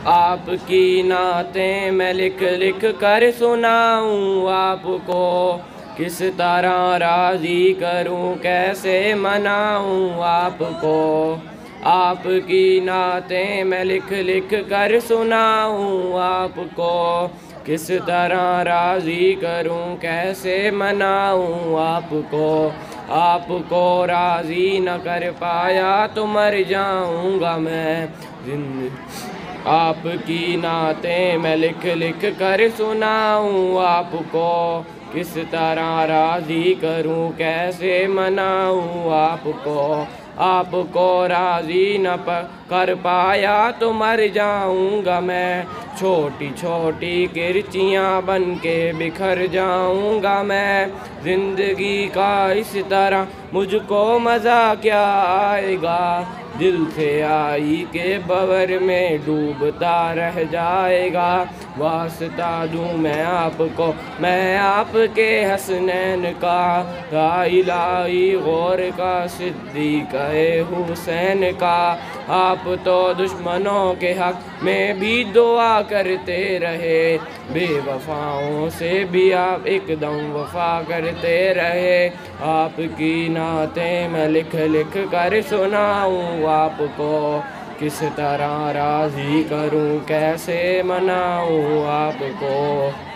आपकी नातें मैं लिख लिख कर सुनाऊं आपको, किस तरह राज़ी करूं कैसे मनाऊं आपको। आपकी नातें मैं लिख लिख कर सुनाऊं आपको, किस तरह राज़ी करूं कैसे मनाऊं आपको। आपको राज़ी न कर पाया तो मर जाऊंगा मैं आपकी नातें मैं लिख लिख कर सुनाऊं आपको, किस तरह राज़ी करूं कैसे मनाऊं आपको। आपको राज़ी न कर पाया तो मर जाऊंगा मैं, छोटी छोटी किरचियाँ बन के बिखर जाऊंगा मैं। ज़िंदगी का इस तरह मुझको मज़ा क्या आएगा, दिल से आई के बवर में डूबता रह जाएगा। वास्ता दूँ मैं आपको मैं आपके हसनैन का, ला इलाही गौर का सिद्दीक़ हुसैन का। आप तो दुश्मनों के हक में भी दुआ करते रहे, बेवफाओं से भी आप एकदम वफा करते रहे। आपकी नातें मैं लिख लिख कर सुनाऊं आपको, किस तरह राज़ी करूं कैसे मनाऊं आपको।